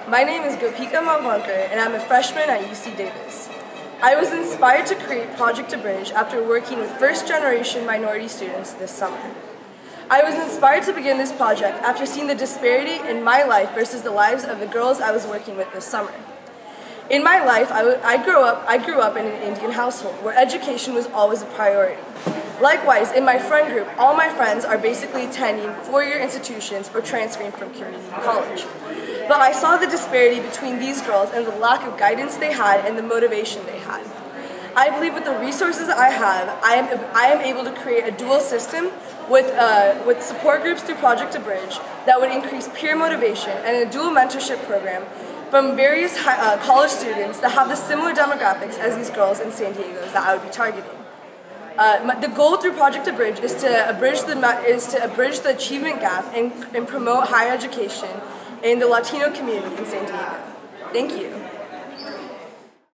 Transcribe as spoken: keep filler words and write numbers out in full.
My name is Gopika Malvankar, and I'm a freshman at U C Davis. I was inspired to create Project to Bridge after working with first-generation minority students this summer. I was inspired to begin this project after seeing the disparity in my life versus the lives of the girls I was working with this summer. In my life, I, I, grew up, I grew up in an Indian household where education was always a priority. Likewise, in my friend group, all my friends are basically attending four-year institutions or transferring from community college. But I saw the disparity between these girls and the lack of guidance they had and the motivation they had. I believe with the resources I have, I am, I am able to create a dual system with, uh, with support groups through Project to Bridge that would increase peer motivation and a dual mentorship program from various high, uh, college students that have the similar demographics as these girls in San Diego that I would be targeting. Uh, the goal through Project to Bridge is to abridge the, is to abridge the achievement gap and, and promote higher education in the Latino community in San Diego. Thank you.